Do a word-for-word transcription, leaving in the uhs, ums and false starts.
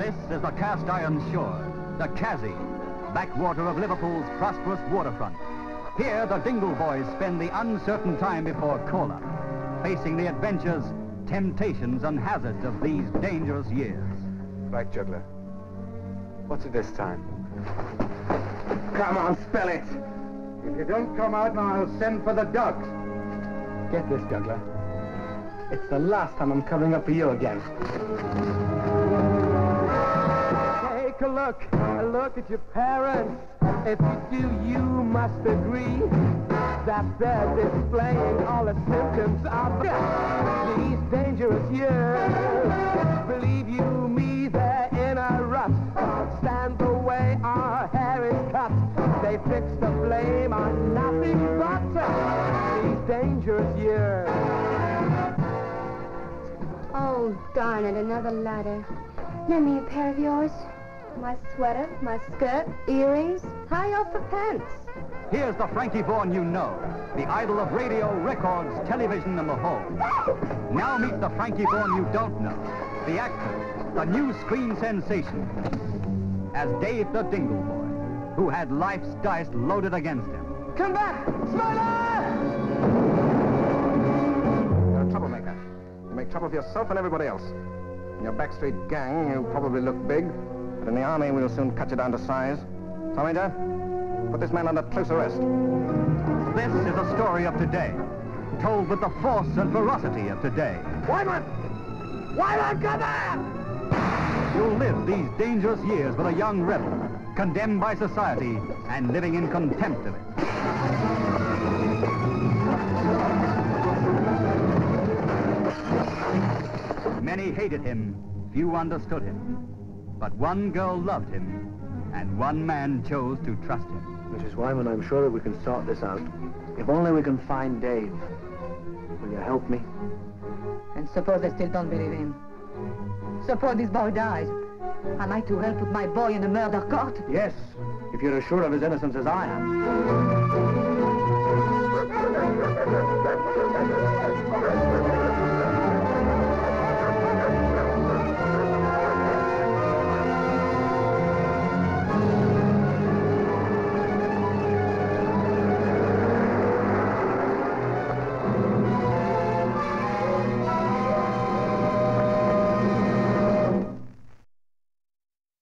This is the cast iron shore, the Cassie, backwater of Liverpool's prosperous waterfront. Here, the Dingle boys spend the uncertain time before call-up, facing the adventures, temptations, and hazards of these dangerous years. Right, juggler. What's it this time? Come on, spell it. If you don't come out, now I'll send for the dogs. Get this, juggler. It's the last time I'm covering up for you again. Take a look, a look at your parents. If you do, you must agree that they're displaying all the symptoms of these dangerous years. Believe you me, they're in a rut. Can't stand the way our hair is cut. They fix the blame on nothing but these dangerous years. Oh, darn it, another ladder. Lend me a pair of yours. My sweater, my skirt, earrings, tie off for pants. Here's the Frankie Vaughan you know, the idol of radio, records, television, and the home. Now meet the Frankie Vaughan you don't know, the actor, the new screen sensation, as Dave the Dingle Boy, who had life's dice loaded against him. Come back! Smiler! You're a troublemaker. You make trouble for yourself and everybody else. In your backstreet gang, you probably look big, but in the army, we'll soon cut you down to size. Tommy, put this man under close arrest. This is the story of today, told with the force and ferocity of today. Wyman! Wyman, come back! You'll live these dangerous years with a young rebel, condemned by society and living in contempt of it. Many hated him, few understood him. But one girl loved him, and one man chose to trust him. Missus Wyman, I'm sure that we can sort this out. If only we can find Dave. Will you help me? And suppose I still don't believe him? Suppose this boy dies. Am I to help put my boy in a murder court? Yes, if you're as sure of his innocence as I am.